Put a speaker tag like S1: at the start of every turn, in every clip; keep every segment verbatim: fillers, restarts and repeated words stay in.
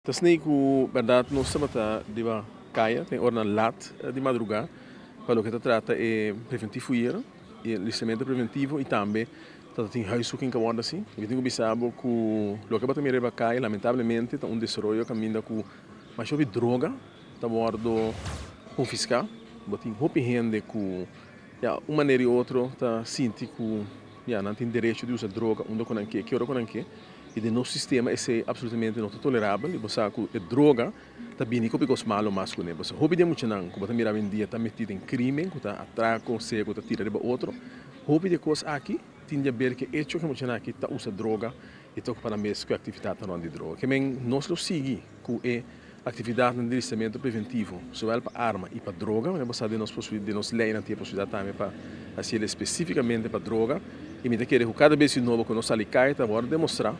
S1: Het is niet hoe verdade não se mata de ba caia tem hora lat de madrugada para o que trata é preventivo ir e listamento preventivo e também tá tem huiszoeking que word assim eu tenho bisabo que o que bota me reba caia lamentavelmente tá um desenvolvimento caminho com mas sobre droga tá bordo confiscar botin hopi rende com ja uma maneira ou outra tá sinti que ja não tem direito de usar droga onde com que que hora com que e de nosso sistema é absolutamente não tolerável e você que droga tá bem que porque os malos mas com você hobby de muito não como tá mira em dia tá metido em crime que tá atraco cego tá tira de outro hobby de coisa aqui tinha ver que hecho que muito aqui tá usa droga e toca para mesmo que atividade não de droga que men nós lo sigue que é atividade de listamento preventivo zowel para arma e para droga mas você de nós possibilidade de nós lei não tem possibilidade também para assim especificamente para droga e me querer que cada vez de novo que nós ali cai tá agora demonstrar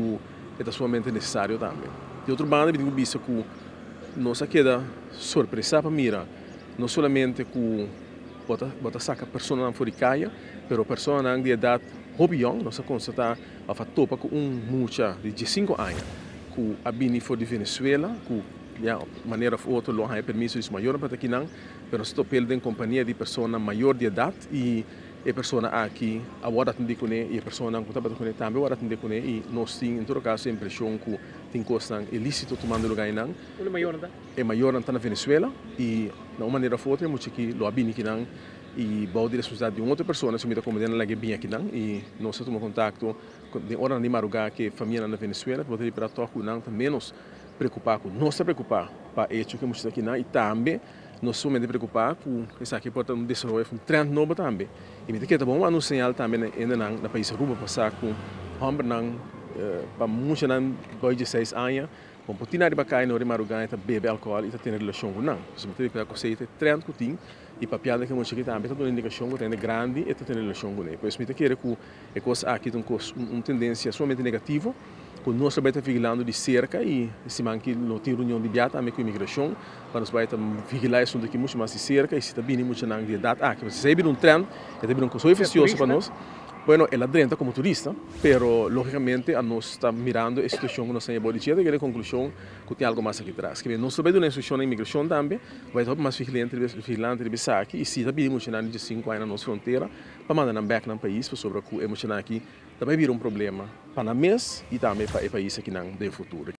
S1: que é somente necessário também. De outro lado, eu digo bicho que nós queda surpresa para mira, não somente que bota bota saca pessoa não fora caia, pero pessoa de idade hobbyong, nós constata a fatopa com um mucha de dezesseis anos, que a bini for de Venezuela, que ja maneira ou outra lo há permisso de maior para aqui não, pero estou pelo em companhia de pessoa maior de idade e e persona aqui agora tem de conhecer e a pessoa não está para conhecer também agora tem de conhecer e nós temos em todo caso a impressão que tem coisas ilícito tomando lugar não
S2: é maior não
S1: é maior não na Venezuela e de uma maneira ou outra muito que lo abini que não e bom de responsabilidade de uma outra pessoa se me dá como dentro lá que bem aqui não e nós tomamos contato de hora de madrugada que família na Venezuela para ir para tocar não menos preocupar com não se preocupar para hecho que muito aqui não e também nós somos de preocupar com isso aqui pode um desenvolvimento um trend novo também e me que tá bom anunciar também ainda na na país Aruba passar com homem não para muito não dois de seis anos com potina de bacai no rimarugai tá bebe álcool e tá tendo relação com não se me que a seita trend que tem e papiada que muito aqui também tá dando indicação que tem grande e tá tendo relação com ele pois me que que é coisa aqui tem uma tendência somente negativa com nós também está vigilando de cerca e se manque não tem reunião de biata também com a imigração para nós vai estar vigilar isso daqui muito mais de cerca e se está bem muito na idade ah que você sabe um trend é também um coisa eficioso para nós bueno ela entra como turista pero logicamente a nós está mirando a situação que nós temos de chegar à conclusão que tem algo mais aqui atrás que nós também uma instituição na imigração também vai estar mais vigilante vigilante de aqui e se está bem muito na de cinco anos na nossa fronteira para mandar na back no país sobre o que é muito aqui também vira um problema para nós e também para o país aqui no futuro.